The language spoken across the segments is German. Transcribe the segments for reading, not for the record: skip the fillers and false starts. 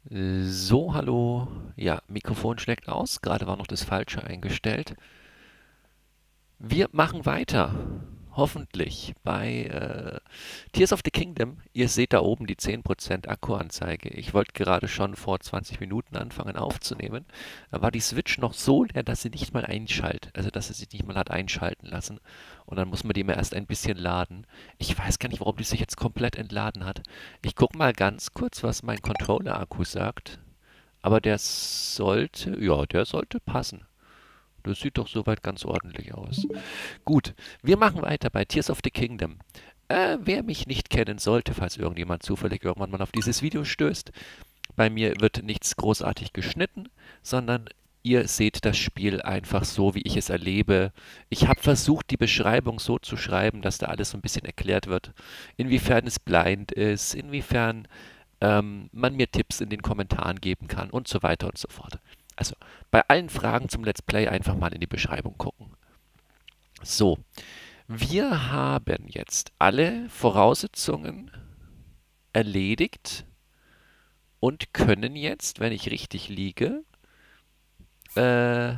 So, hallo. Ja, Mikrofon schlägt aus. Gerade war noch das Falsche eingestellt. Wir machen weiter. Hoffentlich bei Tears of the Kingdom. Ihr seht da oben die 10% Akkuanzeige. Ich wollte gerade schon vor 20 Minuten anfangen aufzunehmen. Da war die Switch noch so leer, dass sie nicht mal einschaltet. Also, dass sie sich nicht mal hat einschalten lassen. Und dann muss man die mal erst ein bisschen laden. Ich weiß gar nicht, warum die sich jetzt komplett entladen hat. Ich gucke mal ganz kurz, was mein Controller-Akku sagt. Aber der sollte passen. Das sieht doch soweit ganz ordentlich aus. Gut, wir machen weiter bei Tears of the Kingdom. Wer mich nicht kennen sollte, falls irgendjemand zufällig irgendwann mal auf dieses Video stößt, bei mir wird nichts großartig geschnitten, sondern ihr seht das Spiel einfach so, wie ich es erlebe. Ich habe versucht, die Beschreibung so zu schreiben, dass da alles so ein bisschen erklärt wird, inwiefern es blind ist, inwiefern man mir Tipps in den Kommentaren geben kann und so weiter und so fort. Also bei allen Fragen zum Let's Play einfach mal in die Beschreibung gucken. So, wir haben jetzt alle Voraussetzungen erledigt und können jetzt, wenn ich richtig liege, äh,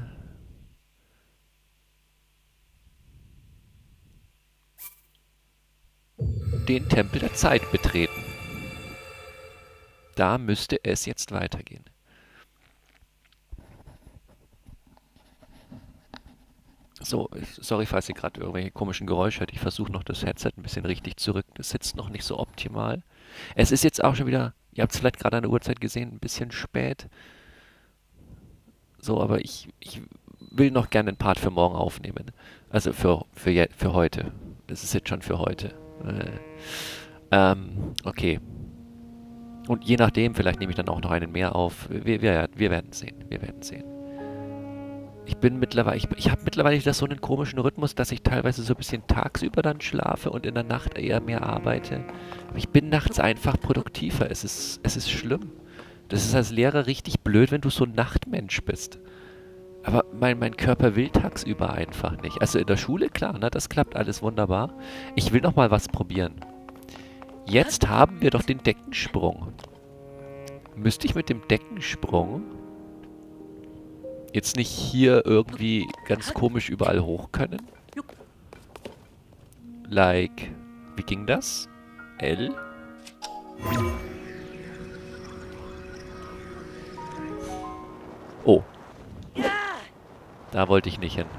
den Tempel der Zeit betreten. Da müsste es jetzt weitergehen. So, sorry, falls ihr gerade irgendwelche komischen Geräusche hört. Ich versuche noch das Headset ein bisschen richtig zu rücken. Das sitzt noch nicht so optimal. Es ist jetzt auch schon wieder, ihr habt es vielleicht gerade an der Uhrzeit gesehen, ein bisschen spät. So, aber ich will noch gerne einen Part für morgen aufnehmen. Also für heute. Das ist jetzt schon für heute. Okay. Und je nachdem, vielleicht nehme ich dann auch noch einen mehr auf. Wir werden sehen. Wir werden sehen. Ich habe mittlerweile wieder so einen komischen Rhythmus, dass ich teilweise so ein bisschen tagsüber dann schlafe und in der Nacht eher mehr arbeite. Aber ich bin nachts einfach produktiver. Es ist schlimm. Das ist als Lehrer richtig blöd, wenn du so ein Nachtmensch bist. Aber mein Körper will tagsüber einfach nicht. Also in der Schule, klar, ne, das klappt alles wunderbar. Ich will noch mal was probieren. Jetzt haben wir doch den Deckensprung. Müsste ich mit dem Deckensprung jetzt nicht hier irgendwie ganz komisch überall hoch können? Like, wie ging das? L? Oh, da wollte ich nicht hin.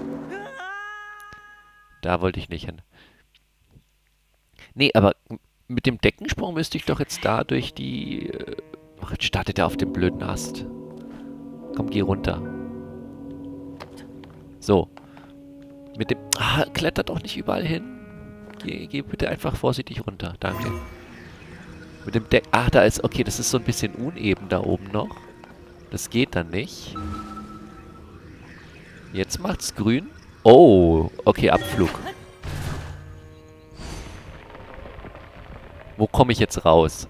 Da wollte ich nicht hin. Nee, aber mit dem Deckensprung müsste ich doch jetzt da durch die... Ach, jetzt startet er auf dem blöden Ast. Komm, geh runter. So. Mit dem... Ah, klettert doch nicht überall hin. Geh bitte einfach vorsichtig runter. Danke. Mit dem Deck... Ach, da ist... Okay, das ist so ein bisschen uneben da oben noch. Das geht dann nicht. Jetzt macht's grün. Oh, okay, Abflug. Wo komme ich jetzt raus?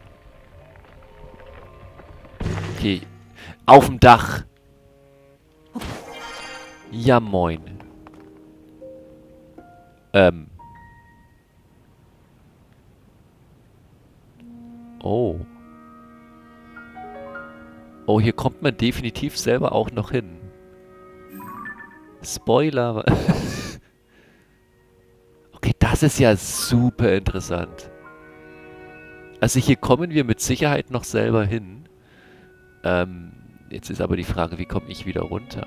Okay. Auf dem Dach. Ja, moin. Oh. Oh, hier kommt man definitiv selber auch noch hin. Spoiler. Okay, das ist ja super interessant. Also hier kommen wir mit Sicherheit noch selber hin. Jetzt ist aber die Frage, wie komme ich wieder runter?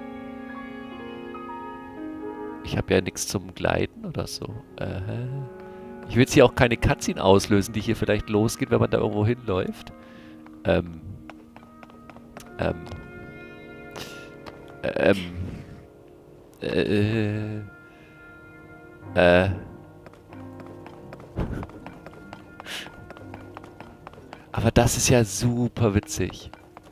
Ich habe ja nichts zum Gleiten oder so. Ich will jetzt hier auch keine Cutscene auslösen, die hier vielleicht losgeht, wenn man da irgendwo hinläuft. Ähm. Ähm. Ähm. Äh. Äh. Aber das ist ja super witzig.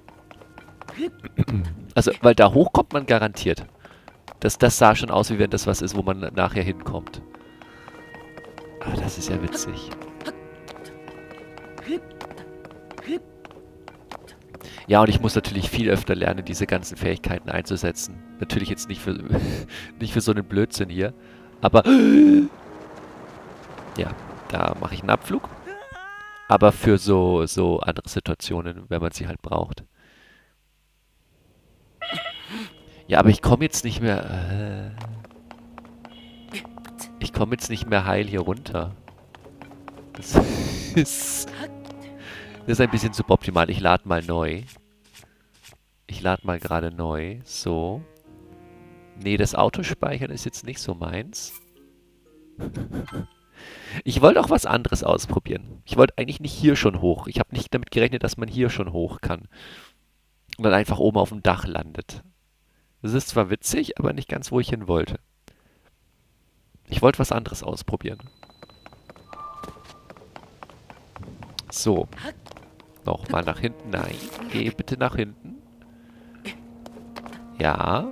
Also, weil da hoch kommt man garantiert. Das sah schon aus, wie wenn das was ist, wo man nachher hinkommt. Aber das ist ja witzig. Ja, und ich muss natürlich viel öfter lernen, diese ganzen Fähigkeiten einzusetzen. Natürlich jetzt nicht für, nicht für so einen Blödsinn hier. Aber ja, da mache ich einen Abflug. Aber für so andere Situationen, wenn man sie halt braucht. Ja, aber ich komme jetzt nicht mehr. Ich komme jetzt nicht mehr heil hier runter. Das ist, das ist ein bisschen suboptimal. Ich lade mal neu. Ich lade mal gerade neu. So. Nee, das Autospeichern ist jetzt nicht so meins. Ich wollte auch was anderes ausprobieren. Ich wollte eigentlich nicht hier schon hoch. Ich habe nicht damit gerechnet, dass man hier schon hoch kann. Und dann einfach oben auf dem Dach landet. Das ist zwar witzig, aber nicht ganz, wo ich hin wollte. Ich wollte was anderes ausprobieren. So. Nochmal nach hinten. Nein. Geh bitte nach hinten. Ja.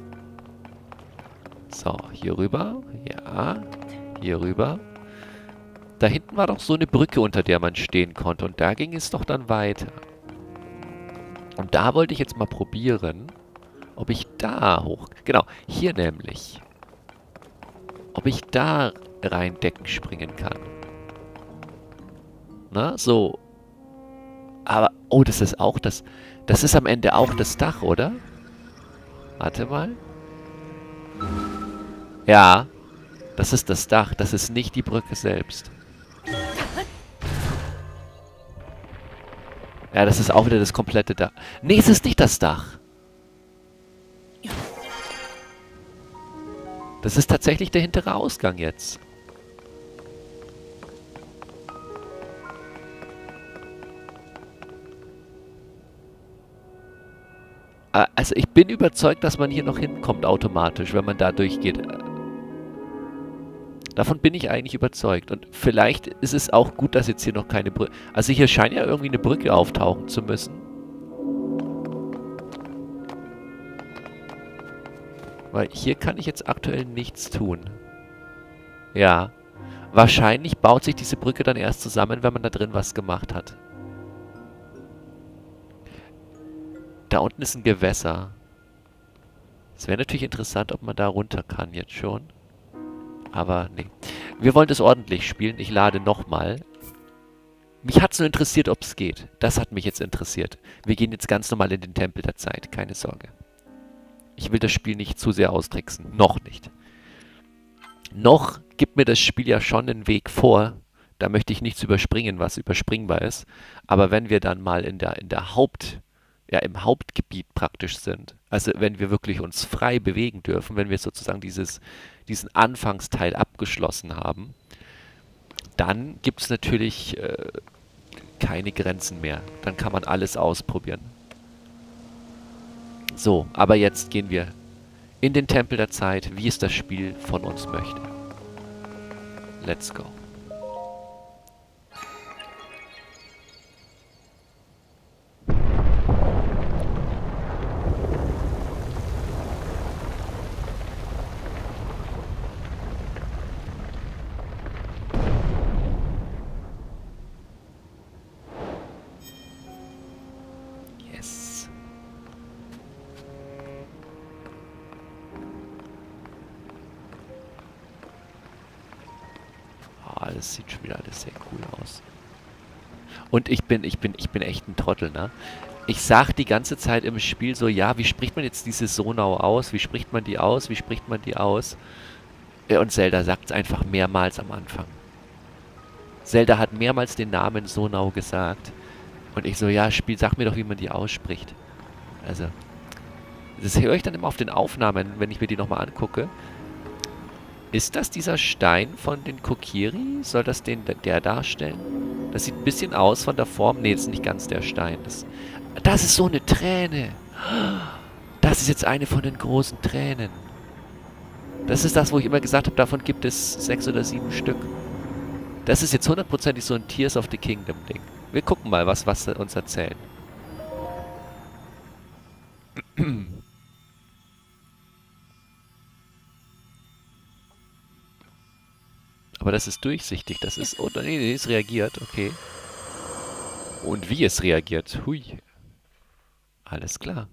So, hier rüber. Ja. Hier rüber. Da hinten war doch so eine Brücke, unter der man stehen konnte. Und da ging es doch dann weiter. Und da wollte ich jetzt mal probieren, ob ich da hoch... Genau, hier nämlich. Ob ich da rein Decken springen kann. Na, so. Aber, oh, das ist auch das... Das ist am Ende auch das Dach, oder? Warte mal. Ja, das ist das Dach. Das ist nicht die Brücke selbst. Ja, das ist auch wieder das komplette Dach. Nee, es ist nicht das Dach. Das ist tatsächlich der hintere Ausgang jetzt. Also ich bin überzeugt, dass man hier noch hinkommt automatisch, wenn man da durchgeht. Davon bin ich eigentlich überzeugt. Und vielleicht ist es auch gut, dass jetzt hier noch keine Brücke... Also hier scheint ja irgendwie eine Brücke auftauchen zu müssen. Weil hier kann ich jetzt aktuell nichts tun. Ja. Wahrscheinlich baut sich diese Brücke dann erst zusammen, wenn man da drin was gemacht hat. Da unten ist ein Gewässer. Es wäre natürlich interessant, ob man da runter kann jetzt schon. Aber nee. Wir wollen das ordentlich spielen. Ich lade nochmal. Mich hat es nur interessiert, ob es geht. Das hat mich jetzt interessiert. Wir gehen jetzt ganz normal in den Tempel der Zeit. Keine Sorge. Ich will das Spiel nicht zu sehr austricksen. Noch nicht. Noch gibt mir das Spiel ja schon einen Weg vor. Da möchte ich nichts überspringen, was überspringbar ist. Aber wenn wir dann mal in der im Hauptgebiet praktisch sind, also wenn wir wirklich uns frei bewegen dürfen, wenn wir sozusagen diesen Anfangsteil abgeschlossen haben, dann gibt es natürlich keine Grenzen mehr. Dann kann man alles ausprobieren. So, aber jetzt gehen wir in den Tempel der Zeit, wie es das Spiel von uns möchte. Let's go. Yes. Ah, das sieht schon wieder alles sehr cool aus. Und ich bin echt ein Trottel, ne? Ich sag die ganze Zeit im Spiel so, ja, wie spricht man jetzt diese Sonau aus? Wie spricht man die aus? Wie spricht man die aus? Und Zelda sagt es einfach mehrmals am Anfang. Zelda hat mehrmals den Namen Sonau gesagt. Und ich so, ja, Spiel, sag mir doch, wie man die ausspricht. Also, das höre ich dann immer auf den Aufnahmen, wenn ich mir die nochmal angucke. Ist das dieser Stein von den Kokiri? Soll das der darstellen? Das sieht ein bisschen aus von der Form. Nee, das ist nicht ganz der Stein. Das ist so eine Träne. Das ist jetzt eine von den großen Tränen. Das ist das, wo ich immer gesagt habe, davon gibt es 6 oder 7 Stück. Das ist jetzt hundertprozentig so ein Tears of the Kingdom Ding. Wir gucken mal, was sie uns erzählen. Aber das ist durchsichtig. Das ist... Oh, nee, es reagiert. Okay. Und wie es reagiert. Hui. Alles klar.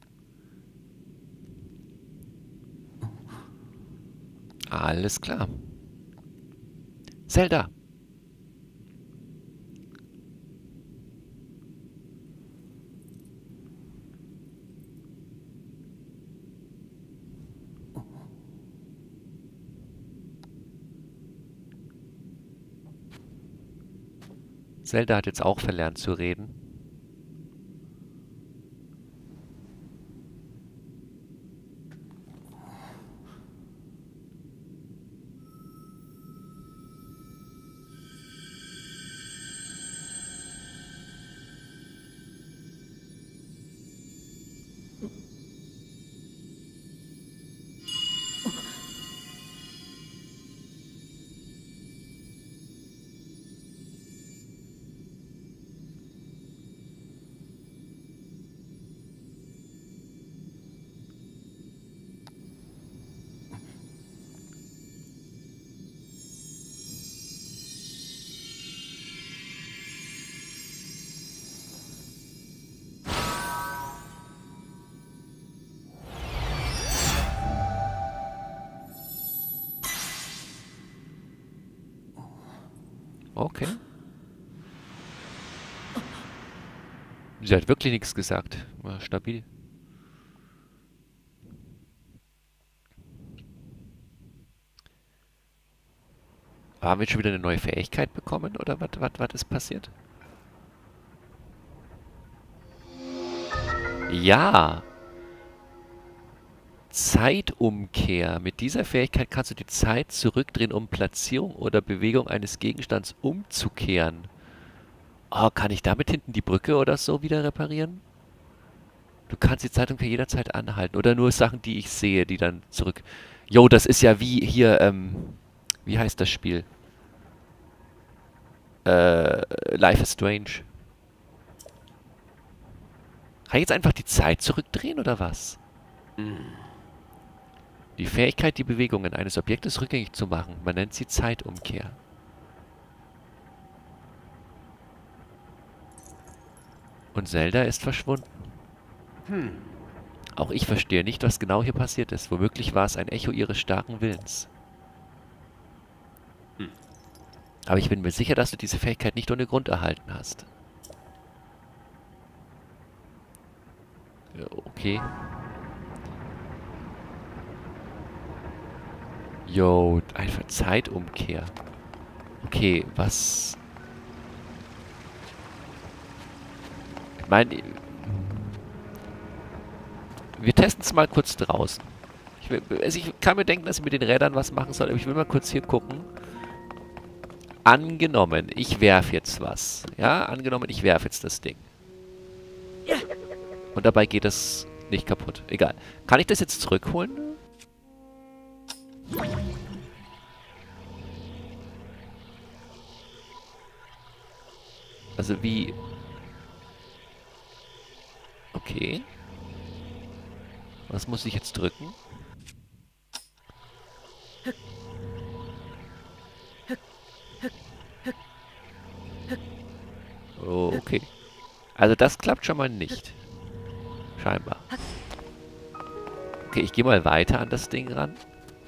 Alles klar. Zelda. Zelda hat jetzt auch verlernt zu reden. Okay. Sie hat wirklich nichts gesagt. War stabil. Haben wir jetzt schon wieder eine neue Fähigkeit bekommen? Oder was ist passiert? Ja! Zeitumkehr. Mit dieser Fähigkeit kannst du die Zeit zurückdrehen, um Platzierung oder Bewegung eines Gegenstands umzukehren. Oh, kann ich damit hinten die Brücke oder so wieder reparieren? Du kannst die Zeitumkehr jederzeit anhalten. Oder nur Sachen, die ich sehe, die dann zurück... Jo, das ist ja wie hier, wie heißt das Spiel? Life is Strange. Kann ich jetzt einfach die Zeit zurückdrehen, oder was? Die Fähigkeit, die Bewegungen eines Objektes rückgängig zu machen. Man nennt sie Zeitumkehr. Und Zelda ist verschwunden. Auch ich verstehe nicht, was genau hier passiert ist. Womöglich war es ein Echo ihres starken Willens. Aber ich bin mir sicher, dass du diese Fähigkeit nicht ohne Grund erhalten hast. Ja, okay. Jo, einfach Zeitumkehr. Okay, was... Ich meine, wir testen es mal kurz draußen. Ich kann mir denken, dass ich mit den Rädern was machen soll, aber ich will mal kurz hier gucken. Angenommen, ich werfe jetzt was. Ja, angenommen, ich werfe jetzt das Ding. Und dabei geht es nicht kaputt. Egal. Kann ich das jetzt zurückholen? Also wie... Okay. Was muss ich jetzt drücken? Oh, okay. Also das klappt schon mal nicht. Scheinbar. Okay, ich gehe mal weiter an das Ding ran.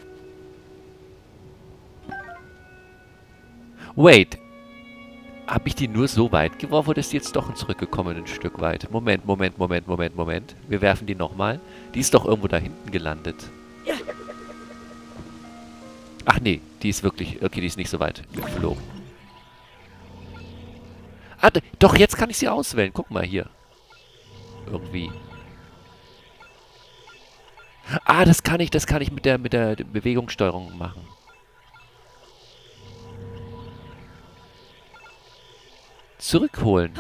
Wait. Habe ich die nur so weit geworfen oder ist die jetzt doch zurückgekommen ein Stück weit? Moment. Wir werfen die nochmal. Die ist doch irgendwo da hinten gelandet. Ach nee, die ist wirklich... Okay, die ist nicht so weit geflogen. Ah, doch, jetzt kann ich sie auswählen. Guck mal hier. Irgendwie. Ah, das kann ich mit der Bewegungssteuerung machen. Zurückholen.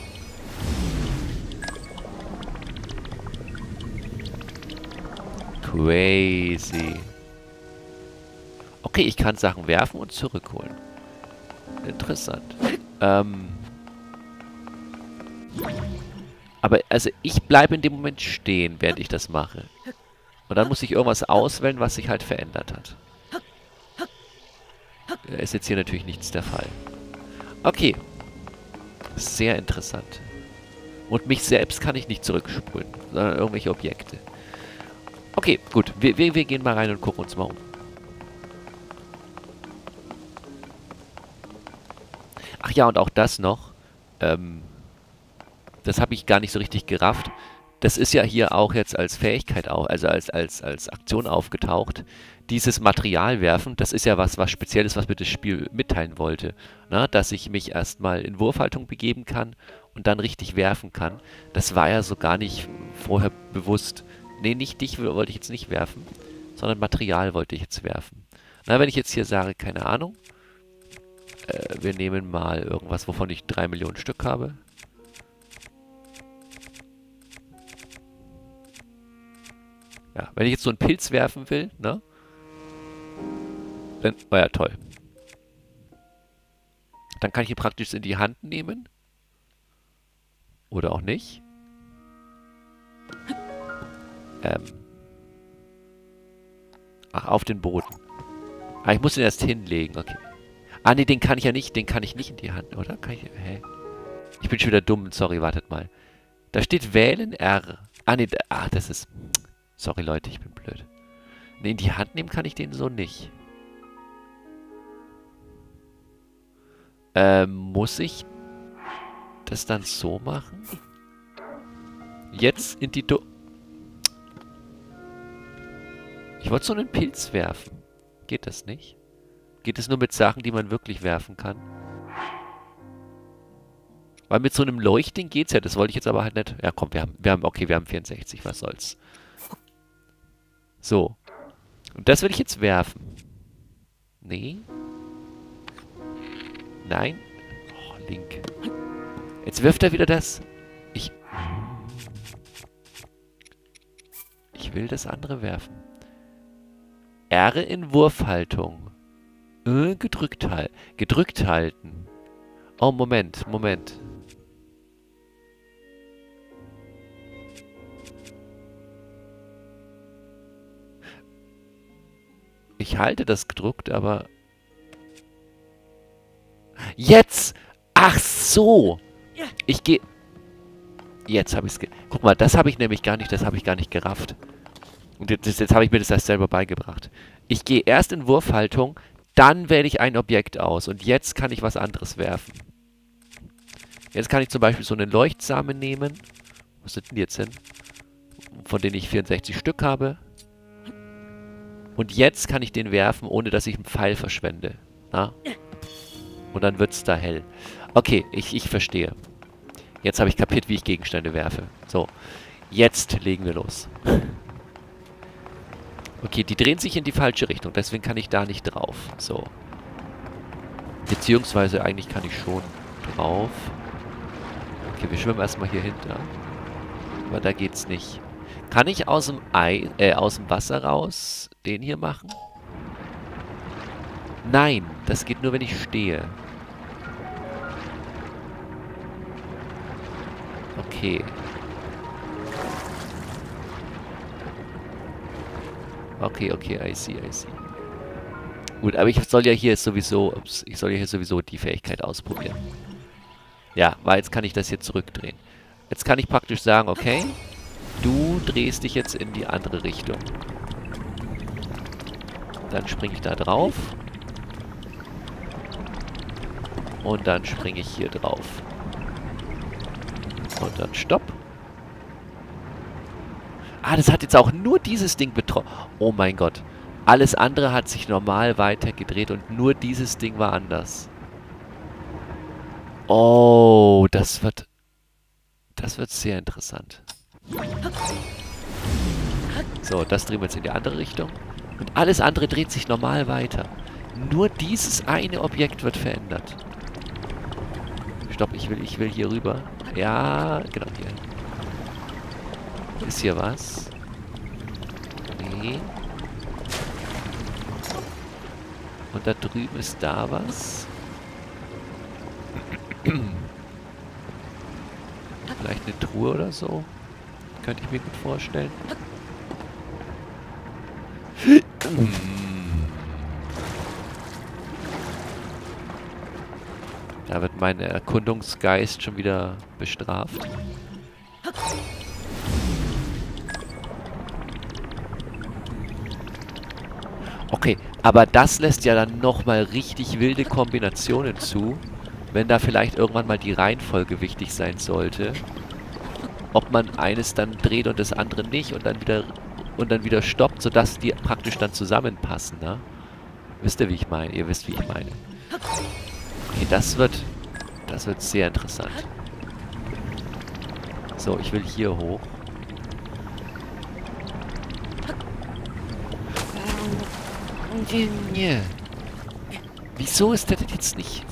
Crazy. Okay, ich kann Sachen werfen und zurückholen. Interessant. Aber, also, ich bleibe in dem Moment stehen, während ich das mache. Und dann muss ich irgendwas auswählen, was sich halt verändert hat. Ist jetzt hier natürlich nichts der Fall. Okay. Sehr interessant. Und mich selbst kann ich nicht zurückspulen, sondern irgendwelche Objekte. Okay, gut. Wir gehen mal rein und gucken uns mal um. Ach ja, und auch das noch. Das habe ich gar nicht so richtig gerafft. das ist ja hier auch jetzt als Fähigkeit, also als Aktion aufgetaucht. Dieses Material werfen, das ist ja was Spezielles, was mir das Spiel mitteilen wollte. Na, dass ich mich erstmal in Wurfhaltung begeben kann und dann richtig werfen kann. Das war ja so gar nicht vorher bewusst. Nee, nicht dich wollte ich jetzt nicht werfen, sondern Material wollte ich jetzt werfen. Na, wenn ich jetzt hier sage, keine Ahnung, wir nehmen mal irgendwas, wovon ich 3 Millionen Stück habe. Ja, wenn ich jetzt so einen Pilz werfen will, ne? Dann, oh ja, toll. Dann kann ich ihn praktisch in die Hand nehmen. Oder auch nicht. Ach, auf den Boden. Ah, ich muss den erst hinlegen, okay. Ah, nee, den kann ich ja nicht, den kann ich nicht in die Hand, oder? Kann ich, hä? Ich bin schon wieder dumm, sorry, wartet mal. Da steht wählen R. Ah, nee, das ist... Sorry, Leute, ich bin blöd. Nee, in die Hand nehmen kann ich den so nicht. Muss ich das dann so machen? Jetzt in die Ich wollte so einen Pilz werfen. Geht das nicht? Geht es nur mit Sachen, die man wirklich werfen kann? Weil mit so einem Leuchtding geht's ja. Das wollte ich jetzt aber halt nicht. Ja, komm, okay, wir haben 64. Was soll's? So. Und das will ich jetzt werfen. Nee. Nein. Oh, Link. Jetzt wirft er wieder das. Ich will das andere werfen. R in Wurfhaltung. Gedrückt halten. Oh, Moment. Ich halte das gedrückt, aber... Jetzt! Ach so! Ich gehe... Jetzt habe ich es... Guck mal, das habe ich nämlich gar nicht, gerafft. Und jetzt habe ich mir das erst selber beigebracht. Ich gehe erst in Wurfhaltung, dann wähle ich ein Objekt aus. Und jetzt kann ich was anderes werfen. Jetzt kann ich zum Beispiel so einen Leuchtsamen nehmen. Was sind denn die jetzt hin? Von denen ich 64 Stück habe. Und jetzt kann ich den werfen, ohne dass ich einen Pfeil verschwende. Na? Und dann wird es da hell. Okay, ich verstehe. Jetzt habe ich kapiert, wie ich Gegenstände werfe. So, jetzt legen wir los. Okay, die drehen sich in die falsche Richtung, deswegen kann ich da nicht drauf. So. Beziehungsweise eigentlich kann ich schon drauf. Okay, wir schwimmen erstmal hier hinter. Aber da geht's nicht. Kann ich aus dem Wasser raus den hier machen? Nein, das geht nur, wenn ich stehe. Okay. Okay, I see. Gut, aber ich soll ja hier sowieso die Fähigkeit ausprobieren. Ja, weil jetzt kann ich das hier zurückdrehen. Jetzt kann ich praktisch sagen, okay, du drehst dich jetzt in die andere Richtung. Dann springe ich da drauf. Und dann springe ich hier drauf. Und dann Stopp. Ah, das hat jetzt auch nur dieses Ding betroffen. Oh mein Gott. Alles andere hat sich normal weitergedreht und nur dieses Ding war anders. Oh, das wird sehr interessant. So, das drehen wir jetzt in die andere Richtung. Und alles andere dreht sich normal weiter. Nur dieses eine Objekt wird verändert. Stopp, ich will hier rüber. Ja, genau hier. Ist hier was? Nee. Und da drüben ist da was. Vielleicht eine Truhe oder so. Könnte ich mir gut vorstellen. Da wird mein Erkundungsgeist schon wieder bestraft. Okay, aber das lässt ja dann nochmal richtig wilde Kombinationen zu, wenn da vielleicht irgendwann mal die Reihenfolge wichtig sein sollte. ob man eines dann dreht und das andere nicht und dann wieder stoppt, sodass die praktisch dann zusammenpassen, ne? Wisst ihr, wie ich meine? Ihr wisst, wie ich meine. Okay, das wird sehr interessant. So, ich will hier hoch. Wieso ist der denn jetzt nicht...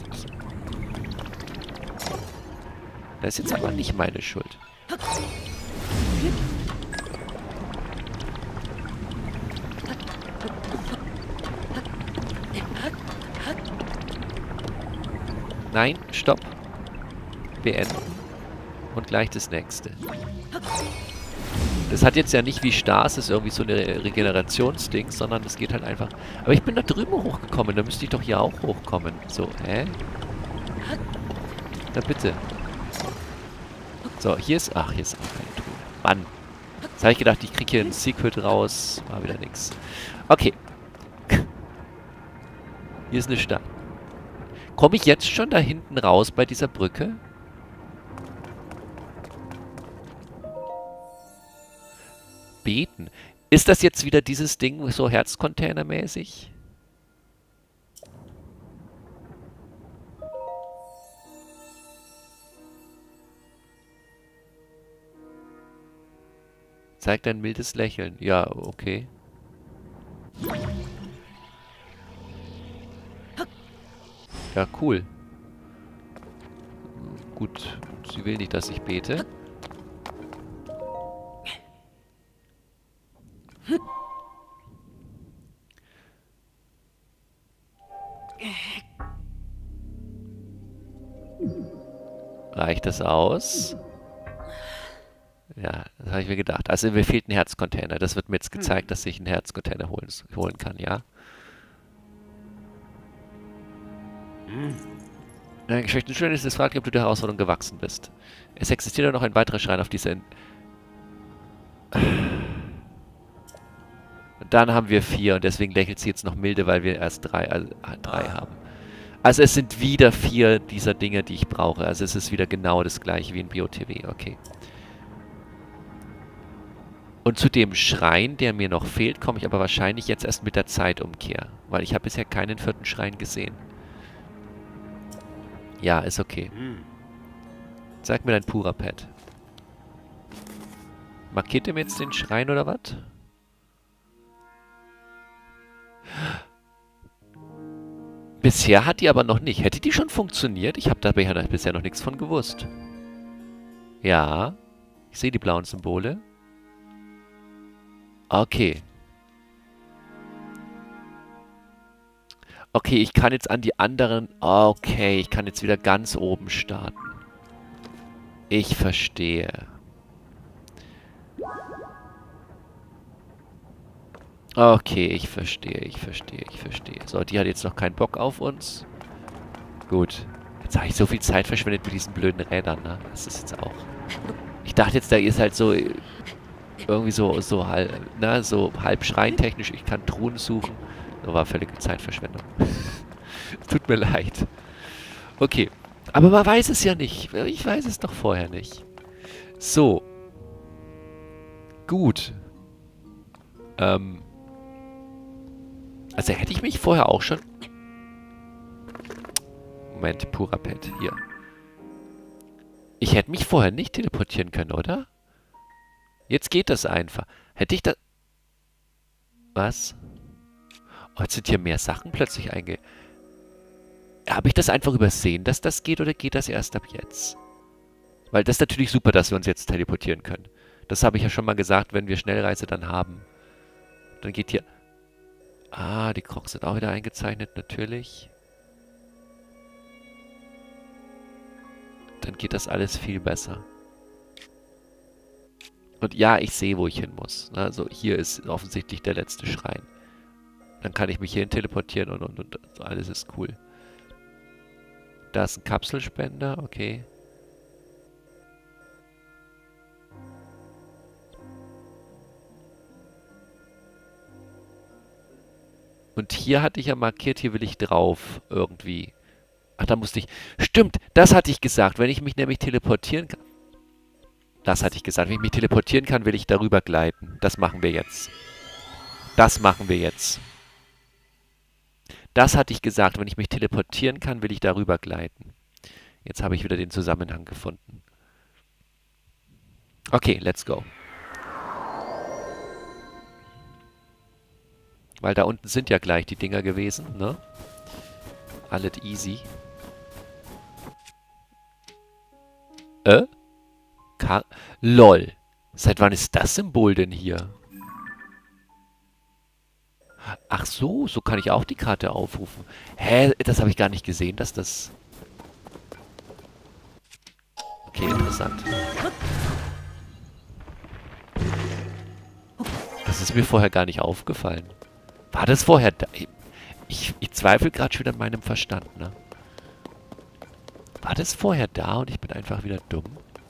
Das ist jetzt aber nicht meine Schuld. Nein, stopp. Beenden. Und gleich das nächste. Das hat jetzt ja nicht wie Stars, ist irgendwie so eine Regenerationsding, sondern es geht halt einfach... Aber ich bin da drüben hochgekommen, da müsste ich doch hier auch hochkommen. So, hä? Na bitte. So, hier ist... Ach, hier ist auch keine Truhe. Mann. Jetzt habe ich gedacht, ich kriege hier ein Secret raus. War wieder nix. Okay. Hier ist eine Stadt. Komme ich jetzt schon da hinten raus bei dieser Brücke? Beten. Ist das jetzt wieder dieses Ding so Herzcontainer-mäßig? Zeigt ein mildes Lächeln. Ja, okay. Ja, cool. Gut, sie will nicht, dass ich bete. Reicht das aus? Ja, das habe ich mir gedacht. Also mir fehlt ein Herzcontainer. Das wird mir jetzt gezeigt, dass ich einen Herzcontainer holen kann, ja? Geschwächten schön ist es fragt, ob du der Herausforderung gewachsen bist. Es existiert ja noch ein weiterer Schrein auf dieser... Dann haben wir 4 und deswegen lächelt sie jetzt noch milde, weil wir erst 3 haben. Also es sind wieder 4 dieser Dinge, die ich brauche. Also es ist wieder genau das gleiche wie in BOTW. Okay. Und zu dem Schrein, der mir noch fehlt, komme ich aber wahrscheinlich jetzt erst mit der Zeitumkehr. Weil ich habe bisher keinen 4. Schrein gesehen. Ja, ist okay. Zeig mir dein Pura-Pad. Markiert ihr mir jetzt den Schrein oder was? Bisher hat die aber noch nicht. Hätte die schon funktioniert? Ich habe da bisher noch nichts von gewusst. Ja. Ich sehe die blauen Symbole. Okay. Okay, ich kann jetzt an die anderen... Okay, ich kann jetzt wieder ganz oben starten. Ich verstehe. Okay, ich verstehe. So, die hat jetzt noch keinen Bock auf uns. Gut. Jetzt habe ich so viel Zeit verschwendet mit diesen blöden Rädern, ne? Das ist jetzt auch... Ich dachte jetzt, da ist halt so... Irgendwie so halb schreintechnisch. Ich kann Truhen suchen. Das war völlige Zeitverschwendung. Tut mir leid. Okay. Aber man weiß es ja nicht. Ich weiß es doch vorher nicht. So. Gut. Also hätte ich mich vorher auch schon... Moment, Pura-Pad. Hier. Ich hätte mich vorher nicht teleportieren können, oder? Jetzt geht das einfach. Hätte ich das... Was? Oh, jetzt sind hier mehr Sachen plötzlich Habe ich das einfach übersehen, dass das geht, oder geht das erst ab jetzt? Weil das ist natürlich super, dass wir uns jetzt teleportieren können. Das habe ich ja schon mal gesagt, wenn wir Schnellreise dann haben. Dann geht hier... Ah, die Crocs sind auch wieder eingezeichnet, natürlich. Dann geht das alles viel besser. Und ja, ich sehe, wo ich hin muss. Also hier ist offensichtlich der letzte Schrein. Dann kann ich mich hierhin teleportieren und alles ist cool. Da ist ein Kapselspender, okay. Und hier hatte ich ja markiert, hier will ich drauf irgendwie. Ach, da musste ich... Stimmt, das hatte ich gesagt. Wenn ich mich nämlich teleportieren kann... Das hatte ich gesagt. Wenn ich mich teleportieren kann, will ich darüber gleiten. Das machen wir jetzt. Das machen wir jetzt. Das hatte ich gesagt. Wenn ich mich teleportieren kann, will ich darüber gleiten. Jetzt habe ich wieder den Zusammenhang gefunden. Okay, let's go. Weil da unten sind ja gleich die Dinger gewesen, ne? Alles easy. LOL. Seit wann ist das Symbol denn hier? Ach so, so kann ich auch die Karte aufrufen. Hä, das habe ich gar nicht gesehen, dass das... Okay, interessant. Das ist mir vorher gar nicht aufgefallen. War das vorher da? Ich zweifle gerade schon an meinem Verstand, ne? War das vorher da und ich bin einfach wieder dumm?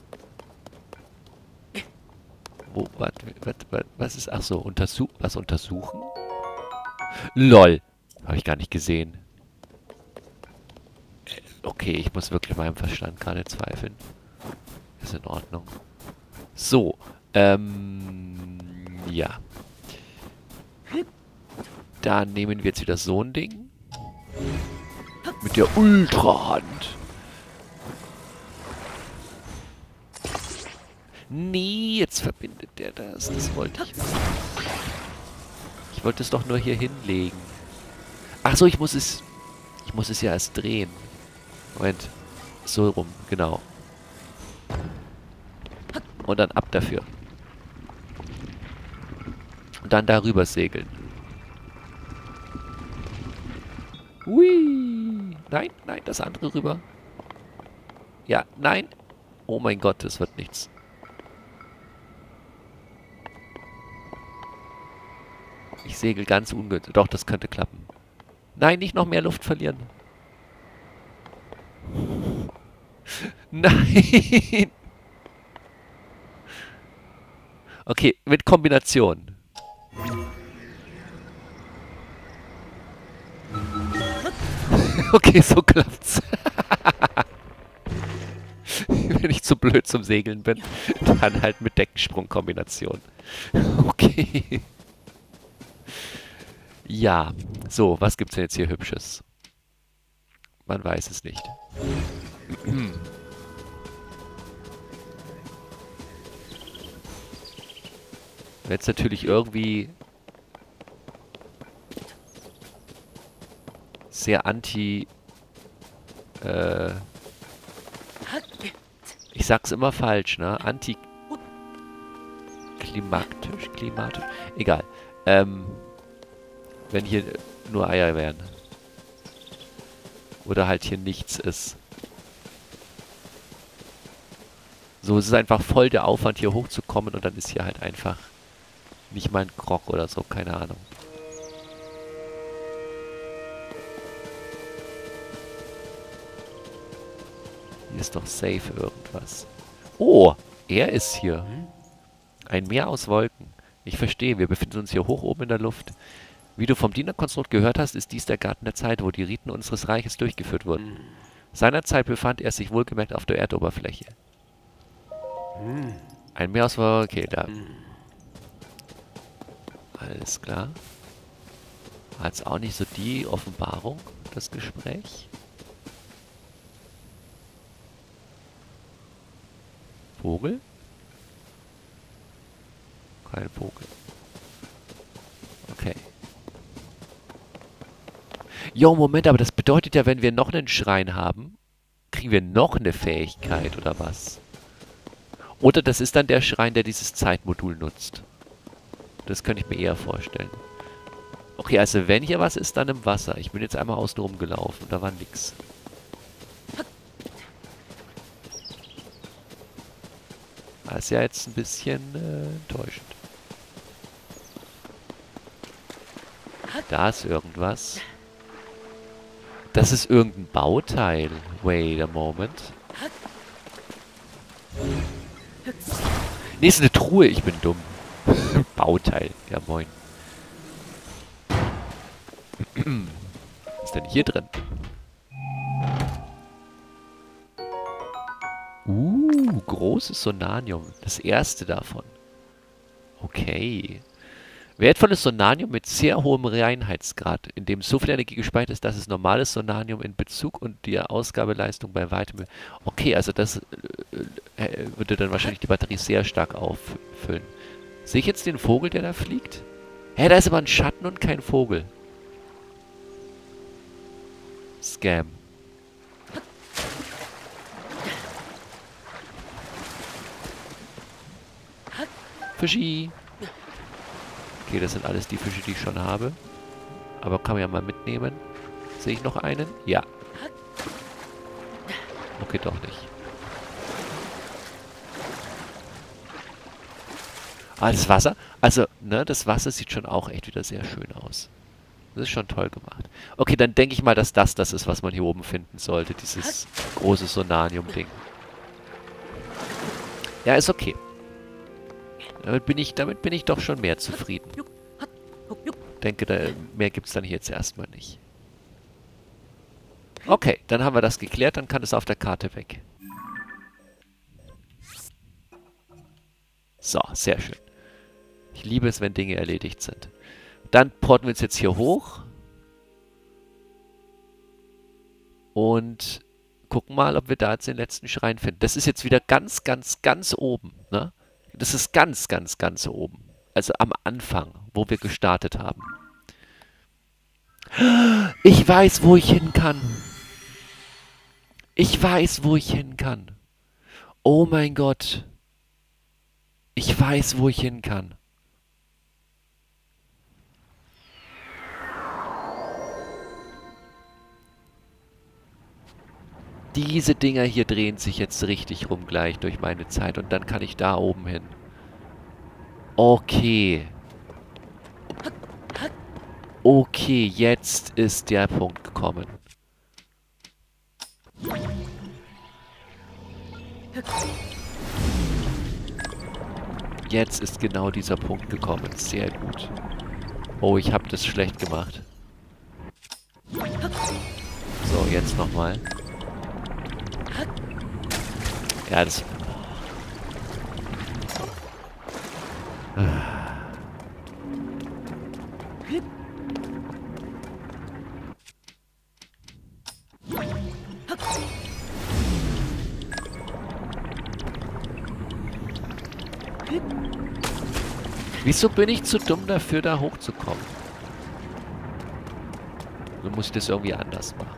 Wo, was ist... Ach so, was untersuchen? LOL. Habe ich gar nicht gesehen. Okay, ich muss wirklich meinem Verstand gerade zweifeln. Ist in Ordnung. So, ja. Dann nehmen wir jetzt wieder so ein Ding. Mit der Ultrahand. Nee, jetzt verbindet der das. Das wollte ich. Ich wollte es doch nur hier hinlegen. Ach so, ich muss es ja erst drehen. Moment. So rum, genau. Und dann ab dafür. Und dann darüber segeln. Hui. Nein, nein, das andere rüber. Ja, nein. Oh mein Gott, das wird nichts. Ich segel ganz ungünstig. Doch, das könnte klappen. Nein, nicht noch mehr Luft verlieren. Nein. Okay, mit Kombination. Okay, so klappt's. Wenn ich zu blöd zum Segeln bin, dann halt mit Deckensprung-Kombination. Okay. Ja, so, was gibt's denn jetzt hier Hübsches? Man weiß es nicht. Jetzt natürlich irgendwie sehr anti... ich sag's immer falsch, ne? Klimatisch. Egal. Wenn hier nur Eier wären. Oder halt hier nichts ist. So, es ist einfach voll der Aufwand, hier hochzukommen und dann ist hier halt einfach nicht mal ein Grog oder so, keine Ahnung. Hier ist doch safe irgendwas. Oh, er ist hier. Ein Meer aus Wolken. Ich verstehe, wir befinden uns hier hoch oben in der Luft. Wie du vom Dienerkonstrukt gehört hast, ist dies der Garten der Zeit, wo die Riten unseres Reiches durchgeführt wurden. Seinerzeit befand er sich wohlgemerkt auf der Erdoberfläche. Ein Meer aus Wolken, okay, da. Alles klar. War jetzt auch nicht so die Offenbarung, das Gespräch. Vogel? Kein Vogel. Okay. Jo, Moment, aber das bedeutet ja, wenn wir noch einen Schrein haben, kriegen wir noch eine Fähigkeit, oder was? Oder das ist dann der Schrein, der dieses Zeitmodul nutzt. Das könnte ich mir eher vorstellen. Okay, also wenn hier was ist, dann im Wasser. Ich bin jetzt einmal außen rumgelaufen, da war nix. Das ist ja jetzt ein bisschen enttäuschend. Da ist irgendwas. Das ist irgendein Bauteil. Wait a moment. Nee, ist eine Truhe. Ich bin dumm. Bauteil. Ja, moin. Was ist denn hier drin? Großes Sonanium. Das erste davon. Okay. Wertvolles Sonanium mit sehr hohem Reinheitsgrad, in dem so viel Energie gespeichert ist, dass es normales Sonanium in Bezug und die Ausgabeleistung bei weitem... Okay, also das würde dann wahrscheinlich die Batterie sehr stark auffüllen. Sehe ich jetzt den Vogel, der da fliegt? Hä, da ist aber ein Schatten und kein Vogel. Scam. Fischi. Okay, das sind alles die Fische, die ich schon habe. Aber kann man ja mal mitnehmen. Sehe ich noch einen? Ja. Okay, doch nicht. Ah, das Wasser. Also, ne, das Wasser sieht schon auch echt wieder sehr schön aus. Das ist schon toll gemacht. Okay, dann denke ich mal, dass das ist, was man hier oben finden sollte. Dieses große Sonanium-Ding. Ja, ist okay. Damit bin ich doch schon mehr zufrieden. Denke, mehr gibt es dann hier jetzt erstmal nicht. Okay, dann haben wir das geklärt. Dann kann es auf der Karte weg. So, sehr schön. Ich liebe es, wenn Dinge erledigt sind. Dann porten wir uns jetzt hier hoch. Und gucken mal, ob wir da jetzt den letzten Schrein finden. Das ist jetzt wieder ganz, ganz, ganz oben, ne? Das ist ganz, ganz, ganz oben. Also am Anfang, wo wir gestartet haben. Ich weiß, wo ich hin kann. Ich weiß, wo ich hin kann. Oh mein Gott. Ich weiß, wo ich hin kann. Diese Dinger hier drehen sich jetzt richtig rum gleich durch meine Zeit. Und dann kann ich da oben hin. Okay. Okay, jetzt ist der Punkt gekommen. Jetzt ist genau dieser Punkt gekommen. Sehr gut. Oh, ich habe das schlecht gemacht. So, jetzt nochmal. Ja, das... Wieso bin ich zu dumm dafür, da hochzukommen? Dann muss ich das irgendwie anders machen.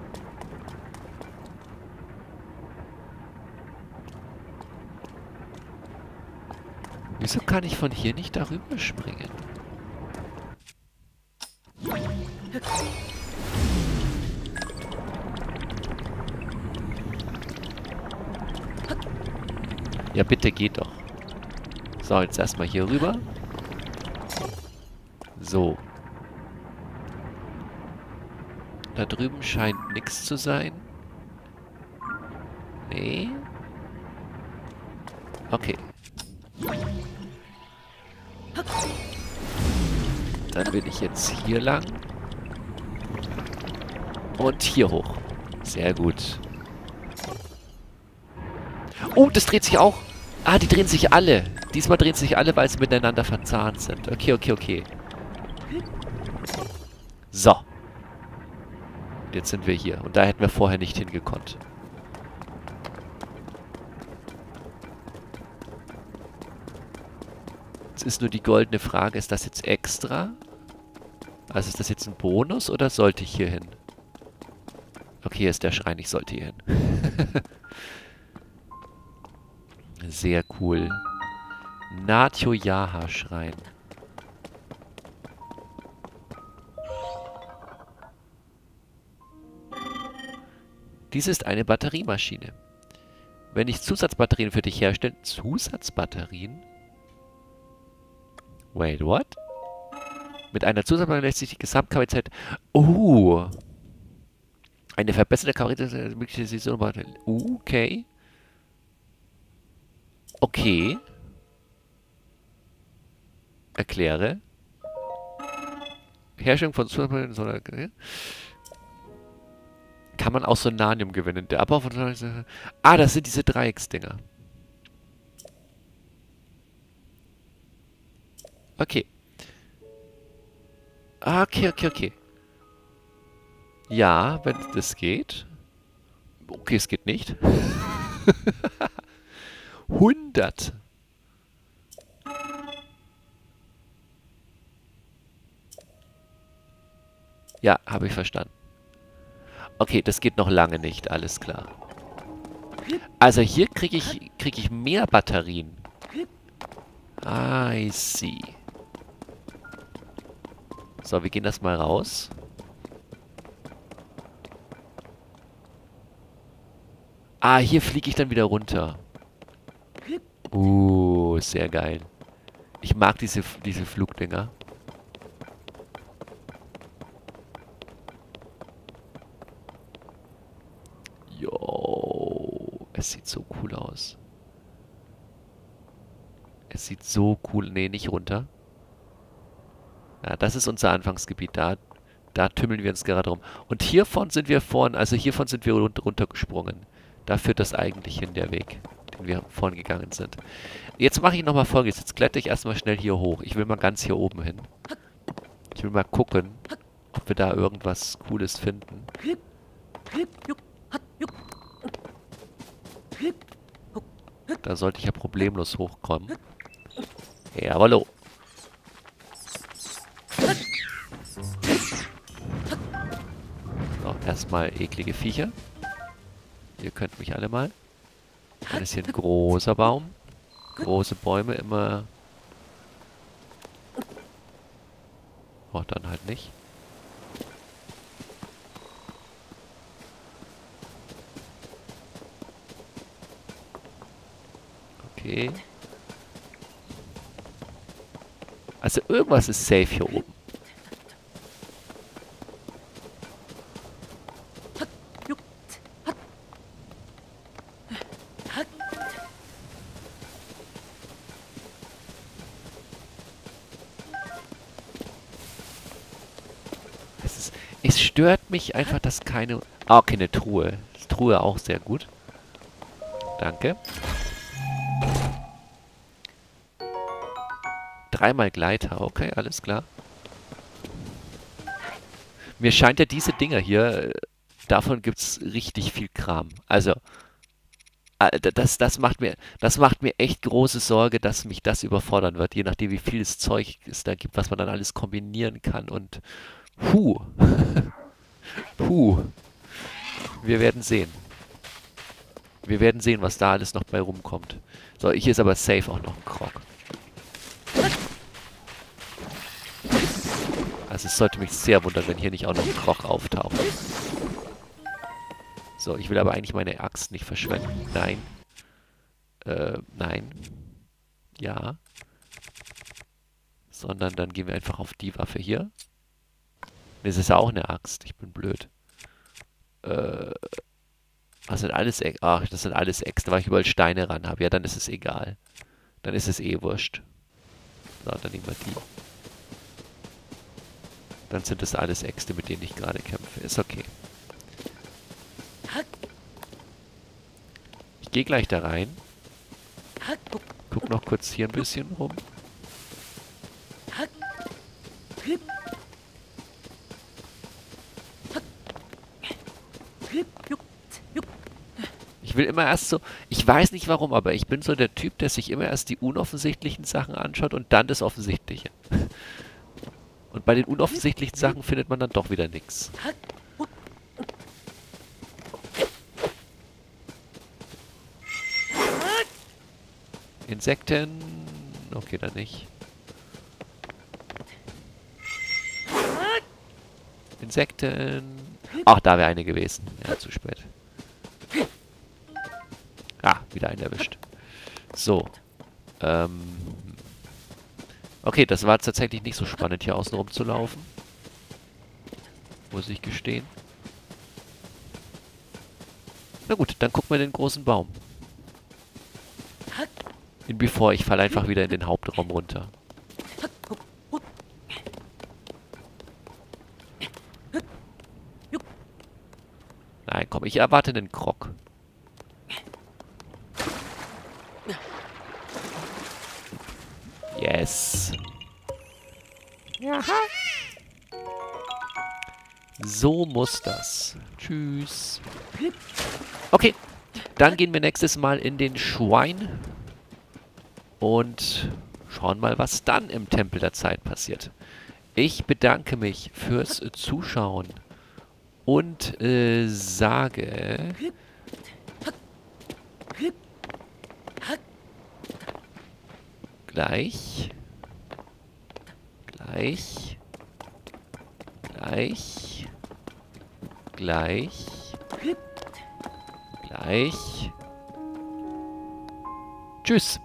Wieso kann ich von hier nicht darüber springen? Ja, bitte geht doch. So, jetzt erstmal hier rüber. So. Da drüben scheint nichts zu sein. Nee. Okay. Dann bin ich jetzt hier lang. Und hier hoch. Sehr gut. Oh, das dreht sich auch. Ah, die drehen sich alle. Diesmal drehen sich alle, weil sie miteinander verzahnt sind. Okay, okay, okay. So. Jetzt sind wir hier. Und da hätten wir vorher nicht hingekonnt. Jetzt ist nur die goldene Frage, ist das jetzt extra? Also ist das jetzt ein Bonus oder sollte ich hier hin? Okay, hier ist der Schrein, ich sollte hier hin. Sehr cool. Natyo-Yaha-Schrein. Dies ist eine Batteriemaschine. Wenn ich Zusatzbatterien für dich herstelle... Zusatzbatterien? Wait, what? Mit einer Zusatzbatterie lässt sich die Gesamtkapazität... Oh! Eine verbesserte Kapazität... Okay. Okay. Erkläre. Herstellung von Zusatzbatterien... kann man auch Sonanium gewinnen. Der Abbau von... Ah, das sind diese Dreiecksdinger. Okay. Okay, okay, okay. Ja, wenn das geht. Okay, es geht nicht. 100. Ja, habe ich verstanden. Okay, das geht noch lange nicht, alles klar. Also hier krieg ich mehr Batterien. I see. So, wir gehen das mal raus. Ah, hier fliege ich dann wieder runter. Sehr geil. Ich mag diese Flugdinger. Jo, es sieht so cool aus. Es sieht so cool... Nee, nicht runter. Ja, das ist unser Anfangsgebiet. Da tümmeln wir uns gerade rum. Und hiervon sind wir hiervon sind wir runtergesprungen. Da führt das eigentlich hin, der Weg, den wir vorhin gegangen sind. Jetzt mache ich nochmal Folgendes. Jetzt kletter ich erstmal schnell hier hoch. Ich will mal ganz hier oben hin. Ich will mal gucken, ob wir da irgendwas Cooles finden. Da sollte ich ja problemlos hochkommen. Jawollo. So, erstmal eklige Viecher. Ihr könnt mich alle mal. Dann ist hier ein großer Baum. Große Bäume immer... Oh, dann halt nicht. Okay. Also irgendwas ist safe hier oben. Es stört mich einfach, dass keine... Ah, okay, eine Truhe. Truhe auch sehr gut. Danke. 3-mal Gleiter. Okay, alles klar. Mir scheint ja diese Dinger hier... Davon gibt es richtig viel Kram. Also... Das macht mir echt große Sorge, dass mich das überfordern wird, je nachdem wie vieles Zeug es da gibt, was man dann alles kombinieren kann und puh. Puh. Wir werden sehen. Wir werden sehen, was da alles noch bei rumkommt. So, hier ist aber safe auch noch ein Krog. Also es sollte mich sehr wundern, wenn hier nicht auch noch ein Krog auftaucht. So, ich will aber eigentlich meine Axt nicht verschwenden. Nein. Nein. Ja. Sondern dann gehen wir einfach auf die Waffe hier. Das ist ja auch eine Axt. Ich bin blöd. Das sind alles Ach, das sind alles Äxte, weil ich überall Steine ran habe. Ja, dann ist es egal. Dann ist es eh wurscht. So, dann nehmen wir die. Dann sind das alles Äxte, mit denen ich gerade kämpfe. Ist okay. Ich gehe gleich da rein. Guck noch kurz hier ein bisschen rum. Ich will immer erst so... Ich weiß nicht warum, aber ich bin so der Typ, der sich immer erst die unoffensichtlichen Sachen anschaut und dann das Offensichtliche. Und bei den unoffensichtlichen Sachen findet man dann doch wieder nichts. Insekten... Okay, dann nicht. Insekten... Ach, da wäre eine gewesen. Ja, zu spät. Ah, wieder einen erwischt. So. Okay, das war tatsächlich nicht so spannend, hier außen rum zu laufen. Muss ich gestehen. Na gut, dann gucken wir den großen Baum. Bevor ich falle einfach wieder in den Hauptraum runter. Nein. Aber ich erwarte einen Krog. Yes. So muss das. Tschüss. Okay, dann gehen wir nächstes Mal in den Schrein und schauen mal, was dann im Tempel der Zeit passiert. Ich bedanke mich fürs Zuschauen und sage gleich, gleich, gleich, gleich, gleich. Tschüss.